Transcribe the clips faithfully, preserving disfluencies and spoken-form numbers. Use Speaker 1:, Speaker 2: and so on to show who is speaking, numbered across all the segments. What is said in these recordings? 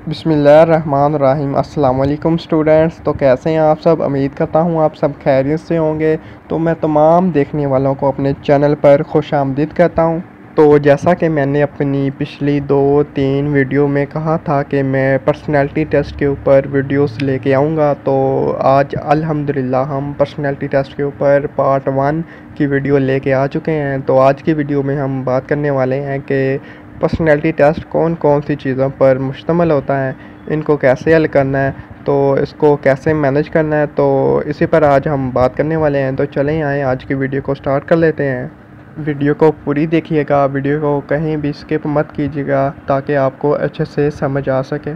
Speaker 1: बिस्मिल्लाहिर्रहमानिर्रहीम। अस्सलाम वालेकुम स्टूडेंट्स। तो कैसे हैं आप सब? उम्मीद करता हूँ आप सब खैरियत से होंगे। तो मैं तमाम देखने वालों को अपने चैनल पर खुशामदीद कहता हूँ। तो जैसा कि मैंने अपनी पिछली दो तीन वीडियो में कहा था कि मैं पर्सनैलिटी टेस्ट के ऊपर वीडियोस लेके आऊँगा, तो आज अल्हम्दुलिल्लाह हम पर्सनैलिटी टेस्ट के ऊपर पार्ट वन की वीडियो लेके आ चुके हैं। तो आज की वीडियो में हम बात करने वाले हैं कि पर्सनैलिटी टेस्ट कौन कौन सी चीज़ों पर मुश्तमिल होता है, इनको कैसे हल करना है, तो इसको कैसे मैनेज करना है, तो इसी पर आज हम बात करने वाले हैं। तो चलें आए आज की वीडियो को स्टार्ट कर लेते हैं। वीडियो को पूरी देखिएगा, वीडियो को कहीं भी स्किप मत कीजिएगा ताकि आपको अच्छे से समझ आ सके।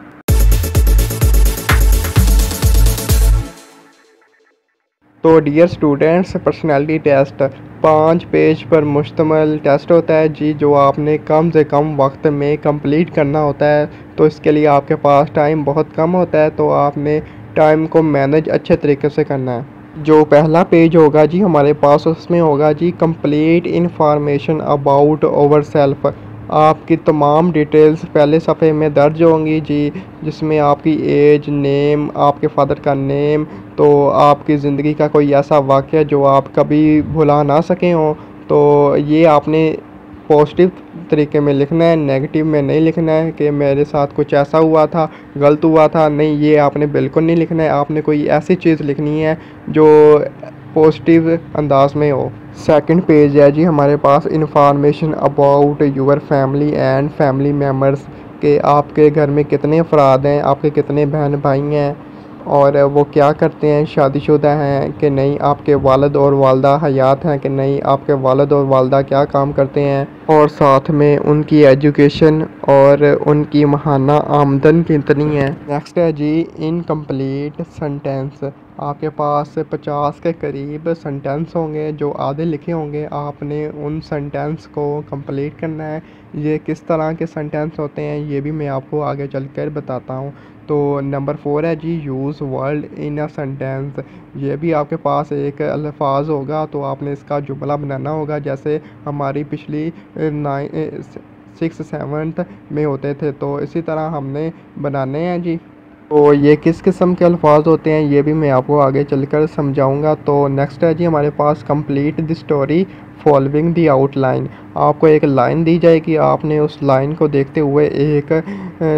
Speaker 1: तो डियर स्टूडेंट्स, पर्सनैलिटी टेस्ट पाँच पेज पर मुश्तमिल टेस्ट होता है जी, जो आपने कम से कम वक्त में कंप्लीट करना होता है। तो इसके लिए आपके पास टाइम बहुत कम होता है, तो आपने टाइम को मैनेज अच्छे तरीके से करना है। जो पहला पेज होगा जी हमारे पास, उसमें होगा जी complete information about over self. आपकी तमाम डिटेल्स पहले सफ़े में दर्ज होंगी जी, जिसमें आपकी एज, नेम, आपके फादर का नेम, तो आपकी ज़िंदगी का कोई ऐसा वाक़या जो आप कभी भुला ना सकें हो, तो ये आपने पॉजिटिव तरीके में लिखना है, नेगेटिव में नहीं लिखना है कि मेरे साथ कुछ ऐसा हुआ था, गलत हुआ था। नहीं, ये आपने बिल्कुल नहीं लिखना है। आपने कोई ऐसी चीज़ लिखनी है जो पॉजिटिव अंदाज में हो। सेकंड पेज है जी हमारे पास information about your family and family members, के आपके घर में कितने अफराद हैं, आपके कितने बहन भाई हैं और वो क्या करते हैं, शादीशुदा हैं कि नहीं, आपके वालिद और वालदा हयात हैं कि नहीं, आपके वालिद और वालदा क्या काम करते हैं, और साथ में उनकी एजुकेशन और उनकी माहाना आमदन कितनी है। नेक्स्ट है जी इनकम्प्लीट सेंटेंस। आपके पास पचास के करीब सेंटेंस होंगे जो आधे लिखे होंगे, आपने उन सेंटेंस को कंप्लीट करना है। ये किस तरह के सेंटेंस होते हैं ये भी मैं आपको आगे चलकर बताता हूँ। तो नंबर फोर है जी use word in a sentence. ये भी आपके पास एक अल्फाज होगा, तो आपने इसका जुमला बनाना होगा, जैसे हमारी पिछली नाइन सिक्स सेवन्थ में होते थे, तो इसी तरह हमने बनाने हैं जी। तो ये किस किस्म के अल्फाज होते हैं ये भी मैं आपको आगे चलकर समझाऊंगा। तो नेक्स्ट है जी हमारे पास complete the story following the outline. आपको एक लाइन दी जाएगी, आपने उस लाइन को देखते हुए एक आ,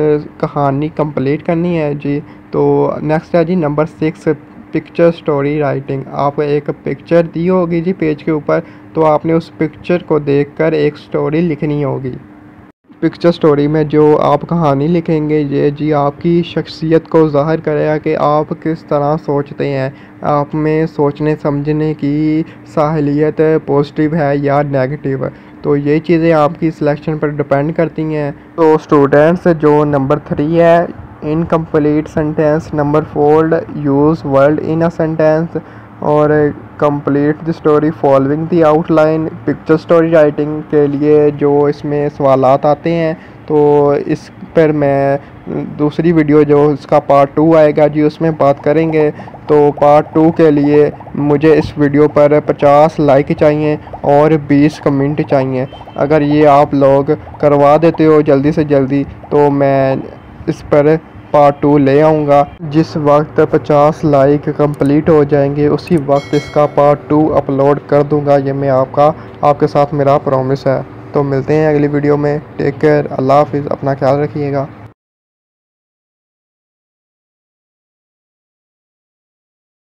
Speaker 1: कहानी कंप्लीट करनी है जी। तो नेक्स्ट है जी number six picture story writing. आपको एक पिक्चर दी होगी जी पेज के ऊपर, तो आपने उस पिक्चर को देखकर एक स्टोरी लिखनी होगी। पिक्चर स्टोरी में जो आप कहानी लिखेंगे ये जी आपकी शख्सियत को ज़ाहिर करेगा कि आप किस तरह सोचते हैं, आप में सोचने समझने की साहिलियत पॉजिटिव है या नेगेटिव है। तो ये चीज़ें आपकी सिलेक्शन पर डिपेंड करती हैं। तो स्टूडेंट्स, जो नंबर थ्री है incomplete sentence, number four use word in a sentence, और complete the story following the outline, picture story writing के लिए जो इसमें सवालात आते हैं, तो इस पर मैं दूसरी वीडियो जो इसका पार्ट टू आएगा जी उसमें बात करेंगे। तो पार्ट टू के लिए मुझे इस वीडियो पर पचास लाइक चाहिए और बीस कमेंट चाहिए। अगर ये आप लोग करवा देते हो जल्दी से जल्दी, तो मैं इस पर पार्ट टू ले आऊँगा। जिस वक्त पचास लाइक कंप्लीट हो जाएंगे उसी वक्त इसका पार्ट टू अपलोड कर दूँगा। ये मैं आपका आपके साथ मेरा प्रॉमिस है। तो मिलते हैं अगली वीडियो में। टेक केयर, अल्लाह हाफिज़, अपना ख्याल रखिएगा।